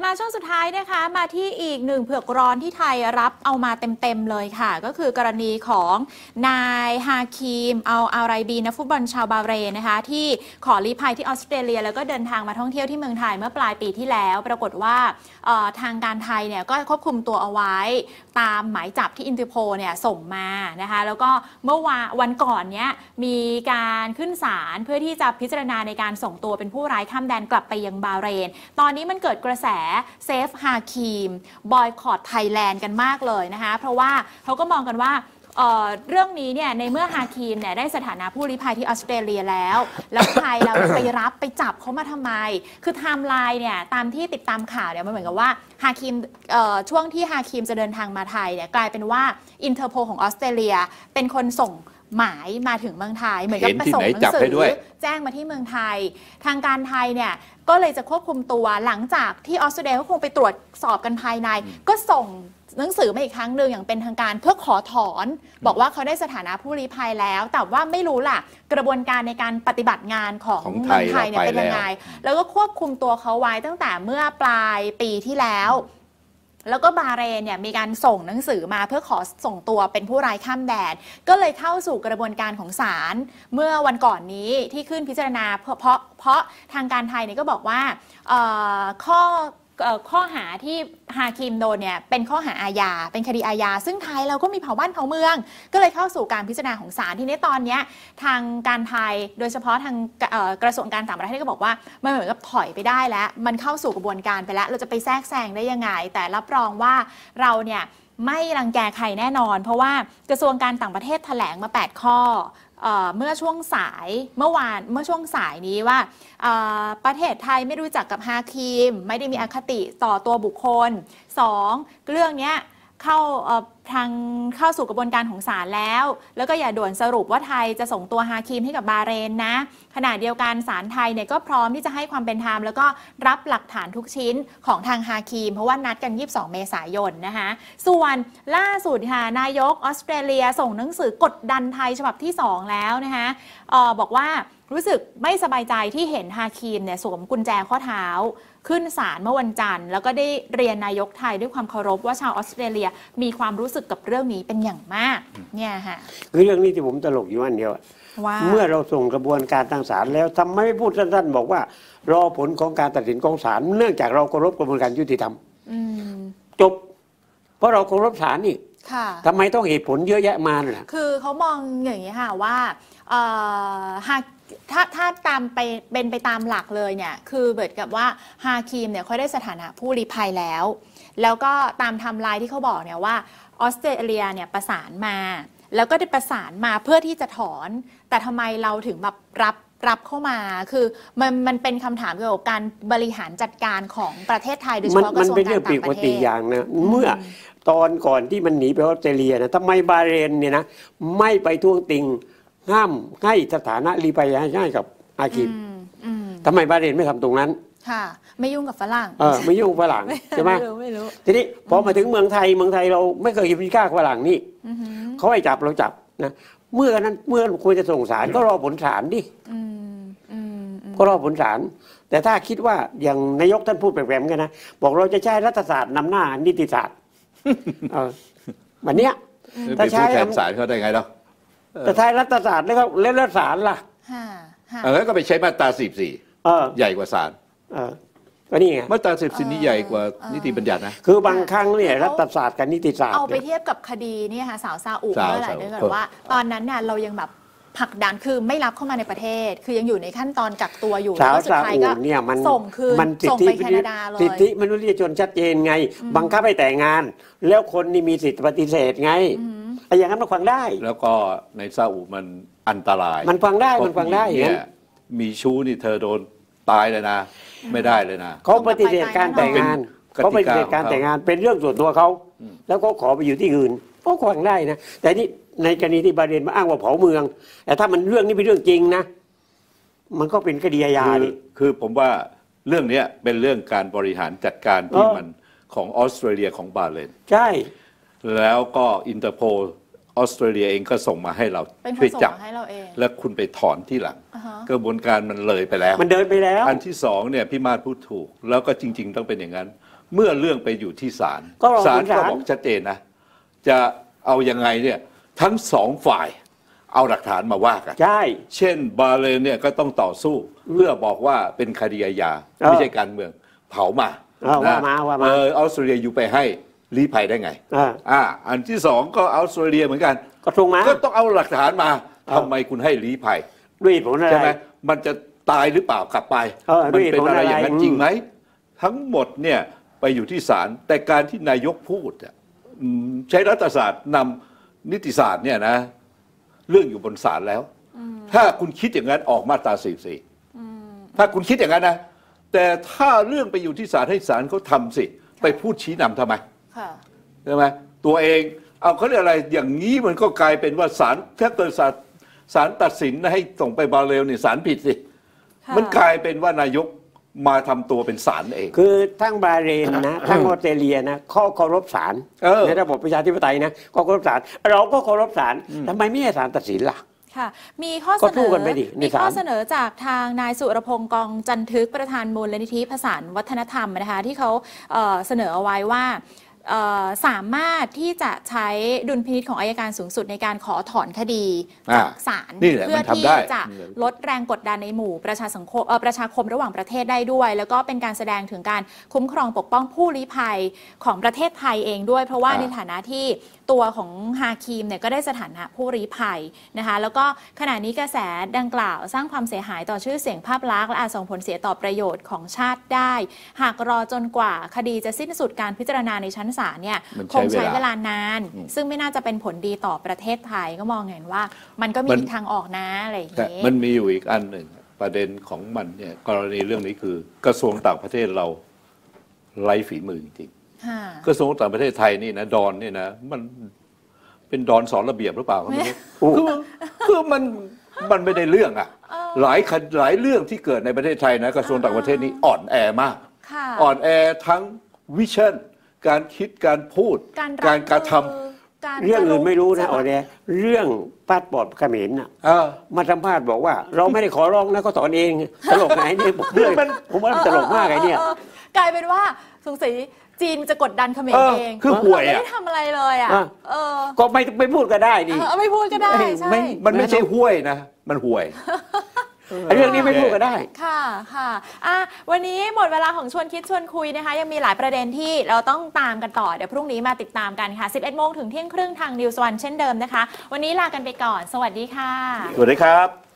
มาช่วงสุดท้ายนะคะมาที่อีกหนึ่งเผือกร้อนที่ไทยรับเอามาเต็มๆเลยค่ะก็คือกรณีของนายฮาคิมอัลอาไรบีนักฟุตบอลชาวบาเรนนะคะที่ขอลี้ภัยที่ออสเตรเลียแล้วก็เดินทางมาท่องเที่ยวที่เมืองไทยเมื่อปลายปีที่แล้วปรากฏว่าทางการไทยเนี่ยก็ควบคุมตัวเอาไว้ตามหมายจับที่อินเตอร์โพลเนี่ยส่งมานะคะแล้วก็เมื่อวันก่อนเนี้ยมีการขึ้นศาลเพื่อที่จะพิจารณาในการส่งตัวเป็นผู้ร้ายข้ามแดนกลับไปยังบาเรนตอนนี้มันเกิดกระแสเซฟฮาคิมบอยคอตไทยแลนด์กันมากเลยนะคะเพราะว่าเขาก็มองกันว่าเรื่องนี้เนี่ยในเมื่อฮาคิมเนี่ยได้สถานะผู้ลี้ภัยที่ออสเตรเลียแล้วไทยเราไปรับไปจับเขามาทำไมคือไทม์ไลน์เนี่ยตามที่ติดตามข่าวเนี่ยมันเหมือนกับว่าฮาคิมช่วงที่ฮาคิมจะเดินทางมาไทยเนี่ยกลายเป็นว่าอินเตอร์โพลของออสเตรเลียเป็นคนส่งหมายมาถึงเมืองไทยเหมือนกับไปส่งหนังสือแจ้งมาที่เมืองไทยทางการไทยเนี่ยก็เลยจะควบคุมตัวหลังจากที่ออสเตรเลียเขาคงไปตรวจสอบกันภายในก็ส่งหนังสือมาอีกครั้งหนึ่งอย่างเป็นทางการเพื่อขอถอนบอกว่าเขาได้สถานะผู้ลี้ภัยแล้วแต่ว่าไม่รู้ล่ะกระบวนการในการปฏิบัติงานของเมืองไทยเนี่ยเป็นยังไงแล้วก็ควบคุมตัวเขาไว้ตั้งแต่เมื่อปลายปีที่แล้วแล้วก็บาเรนเนี่ยมีการส่งหนังสือมาเพื่อขอส่งตัวเป็นผู้ร้ายข้ามแดนก็เลยเข้าสู่กระบวนการของศาลเมื่อวันก่อนนี้ที่ขึ้นพิจารณาเพราะทางการไทยเนี่ยก็บอกว่าข้อหาที่ฮาคิมโดนเนี่ยเป็นข้อหาอาญาเป็นคดีอาญาซึ่งไทยเราก็มีเผ่าบ้านเผ่าเมืองก็เลยเข้าสู่การพิจารณาของศาลที่นี้ตอนนี้ทางการไทยโดยเฉพาะทางกระทรวงการต่างประเทศก็บอกว่ามันเหมือนกับถอยไปได้แล้วมันเข้าสู่กระบวนการไปแล้วเราจะไปแทรกแซงได้ยังไงแต่รับรองว่าเราเนี่ยไม่รังแกใครแน่นอนเพราะว่ากระทรวงการต่างประเทศแถลงมา8ข้อเมื่อช่วงสายเมื่อช่วงสายนี้ว่าประเทศไทยไม่รู้จักกับฮาคิมไม่ได้มีอคติต่อตัวบุคคล2เรื่องนี้เข้าสู่กระบวนการของศาลแล้วก็อย่าด่วนสรุปว่าไทยจะส่งตัวฮาคิมให้กับบาเรนนะขณะเดียวกันศาลไทยเนี่ยก็พร้อมที่จะให้ความเป็นธรรมแล้วก็รับหลักฐานทุกชิ้นของทางฮาคิมเพราะว่านัดกัน22 เมษายนนะคะส่วนล่าสุดค่ะนายกออสเตรเลียส่งหนังสือกดดันไทยฉบับที่2แล้วนะคะบอกว่ารู้สึกไม่สบายใจที่เห็นฮาคิมเนี่ยสวมกุญแจข้อเท้าขึ้นศาลเมื่อวันจันทร์แล้วก็ได้เรียนนายกไทยด้วยความเคารพว่าชาวออสเตรเลียมีความรู้สึกกับเรื่องนี้เป็นอย่างมากเนี่ยค่ะคือเรื่องนี้ที่ผมตลกอยู่อันเดียวเมื่อเราส่งกระบวนการทางศาลแล้วทำไมไม่พูดสั้นๆบอกว่ารอผลของการตัดสินของศาลเนื่องจากเราเคารพกระบวนการยุติธรรมจบเพราะเราเคารพศาลนี่ทำไมต้องเหตุผลเยอะแยะมาล่ะคือเขามองอย่างนี้ค่ะว่าถ้าตามเป็นไปตามหลักเลยเนี่ยคือเหมือนกับว่าฮาคิมเนี่ยเขาได้สถานะผู้ลี้ภัยแล้วก็ตามไทม์ไลน์ที่เขาบอกเนี่ยว่าออสเตรเลียเนี่ยประสานมาแล้วก็ได้ประสานมาเพื่อที่จะถอนแต่ทำไมเราถึงแบบรับเข้ามาคือมันเป็นคำถามเกี่ยวกับการบริหารจัดการของประเทศไทยโดยเฉพาะกระทรวงการต่างประเทศมันเป็นเรื่องปกติอย่างนะเมื่อตอนก่อนที่มันหนีไปออสเตรเลียนะทำไมบาเรนเนี่ยนะไม่ไปท้วงติงห้ามให้สถานะลี้ภัยให้กับฮาคิมทำไมบาเรนไม่ทำตรงนั้นค่ะไม่ยุ่งกับฝรั่งไม่ยุ่งฝรั่งใช่ไหมทีนี้พอมาถึงเมืองไทยเราไม่เคยมีค่าฝรั่งนี่เขาให้จับเราจับนะเมื่อควรจะส่งศาลก็รอผลศาลดิก็รอผลศาลแต่ถ้าคิดว่าอย่างนายกท่านพูดแปลกๆกันนะบอกเราจะใช้รัฐศาสตร์นำหน้านิติศาสตร์วันนี้ถ้าใช้แทนศาลเขาได้ไงเนาะแต่ท้ายรัฐศาสตร์แล้วศาลล่ะแล้วก็ไปใช้มาตรา14ใหญ่กว่าศาลก็นี่ไงมาตรา14นี่ใหญ่กว่านิติบัญญัตินะคือบางครั้งเนี่ยรัฐศาสตร์กับนิติศาสตร์เอาไปเทียบกับคดีนี่ค่ะสาวซาอุเมื่อไหร่ด้วยกันว่าตอนนั้นเนี่ยเรายังแบบผลักดันคือไม่รับเข้ามาในประเทศคือยังอยู่ในขั้นตอนกักตัวอยู่แล้วสุดท้ายก็ส่งคืนส่งไปแคนาดาเลยสิทธิมนุษยชนชัดเจนไงบังคับให้แต่งงานแล้วคนนี่มีสิทธิปฏิเสธไงอย่างนั้นมันฟังได้แล้วก็ในซาอุมันอันตรายมันฟังได้เนี่ยมีชู้นี่เธอโดนตายเลยนะไม่ได้เลยนะเขาปฏิเสธการแต่งงานเขาปฏิเสธการแต่งงานเป็นเรื่องส่วนตัวเขาแล้วก็ขอไปอยู่ที่อื่นก็ฟังได้นะแต่นี่ในกรณีที่บาเรนมาอ้างว่าเผาเมืองแต่ถ้ามันเรื่องนี้เป็นเรื่องจริงนะมันก็เป็นคดีอาญาคือผมว่าเรื่องนี้เป็นเรื่องการบริหารจัดการที่มันของออสเตรเลียของบาเรนใช่แล้วก็อินเตอร์โพลออสเตรเลียเองก็ส่งมาให้เราช่วยจับแล้วคุณไปถอนที่หลังกระบวนการมันเลยไปแล้วมันเดินไปแล้วอันที่2เนี่ยพี่มาศพูดถูกแล้วก็จริงๆต้องเป็นอย่างนั้นเมื่อเรื่องไปอยู่ที่ศาลศาลก็บอกชัดเจนนะจะเอายังไงเนี่ยทั้งสองฝ่ายเอาหลักฐานมาว่ากันใช่เช่นบาห์เรนเนี่ยก็ต้องต่อสู้เพื่อบอกว่าเป็นคดีอาญาไม่ใช่การเมืองเผามาว่ามาออสเตรเลียอยู่ไปให้ลี้ภัยได้ไงอันที่สองก็ออสเตรเลียเหมือนกันก็ตรงมาก็ต้องเอาหลักฐานมาทำไมคุณให้ลี้ภัยด้วยผลอะไรใช่ไหมมันจะตายหรือเปล่ากลับไปมันเป็นอะไรอย่างนั้นจริงไหมทั้งหมดเนี่ยไปอยู่ที่ศาลแต่การที่นายกพูดใช้รัฐศาสตร์นำนิติศาสตร์เนี่ยนะเรื่องอยู่บนศาลแล้วถ้าคุณคิดอย่างนั้นออกมาตรา44ถ้าคุณคิดอย่างนั้นนะแต่ถ้าเรื่องไปอยู่ที่ศาลให้ศาลเขาทำสิไปพูดชี้นำทำไมใช่ไหมตัวเองเอาเขาเรียกอะไรอย่างนี้มันก็กลายเป็นว่าศาลถ้าเกิดศาลตัดสินให้ส่งไปบาห์เรนเนี่ยศาลผิดสิมันกลายเป็นว่านายกมาทำตัวเป็นศาลเองคือทั้งบาห์เรนนะทั้งออสเตรเลียนะข้อเคารพศาลในระบบประชาธิปไตยนะก็เคารพศาลเราก็เคารพศาลทำไมไม่ให้ศาลตัดสินล่ะค่ะมีข้อเสนอจากทางนายสุรพงษ์กองจันทึกประธานมูลนิธิผสานวัฒนธรรมนะคะที่เขาเสนอเอาไว้ว่าสามารถที่จะใช้ดุลพินิจของอัยการสูงสุดในการขอถอนคดีจากศาลเพื่อที่จะลดแรงกดดันในหมู่ประชาคมระหว่างประเทศได้ด้วยแล้วก็เป็นการแสดงถึงการคุ้มครองปกป้องผู้ลี้ภัยของประเทศไทยเองด้วยเพราะว่าในฐานะที่ตัวของฮาคิมเนี่ยก็ได้สถานะผู้ลี้ภัยนะคะแล้วก็ขณะนี้กระแสดังกล่าวสร้างความเสียหายต่อชื่อเสียงภาพลักษณ์และอาจส่งผลเสียต่อประโยชน์ของชาติได้หากรอจนกว่าคดีจะสิ้นสุดการพิจารณาในชั้นศาลเนี่ยคงใช้เวลานานซึ่งไม่น่าจะเป็นผลดีต่อประเทศไทยก็มองเห็นว่ามันก็มีทางออกนะอะไรอย่างนี้มันมีอยู่อีกอันหนึ่งประเด็นของมันเนี่ยกรณีเรื่องนี้คือกระทรวงต่างประเทศเราไร้ฝีมือจริงๆกระทรวงต่างประเทศไทยนี่นะดอนนี่นะมันเป็นดอนสอนระเบียบหรือเปล่าคือมันไม่ได้เรื่องหลายเรื่องที่เกิดในประเทศไทยนะกระทรวงต่างประเทศนี้อ่อนแอมากอ่อนแอทั้งวิชั่นการคิดการพูดการกระทำเรื่องอื่นไม่รู้นะอ่อนแอเรื่องพาสปอร์ตเขมรน่ะมาสัมภาษณ์บอกว่าเราไม่ได้ขอร้องนะก็สอนเองตลกไงเนี่ยผมว่ามันตลกมากไงเนี่ยกลายเป็นว่าสงสัยจีนจะกดดันเขมรเองคือห่วยไม่ได้ทำอะไรเลยก็ไม่พูดก็ได้ดิไม่พูดก็ได้ใช่มันไม่ใช่ห่วยนะมันห่วยเรื่องนี้ไม่พูดก็ได้ค่ะวันนี้หมดเวลาของชวนคิดชวนคุยนะคะยังมีหลายประเด็นที่เราต้องตามกันต่อเดี๋ยวพรุ่งนี้มาติดตามกันค่ะ 11 โมงถึงเที่ยงครึ่งทาง News One เช่นเดิมนะคะวันนี้ลากันไปก่อนสวัสดีค่ะสวัสดีครับ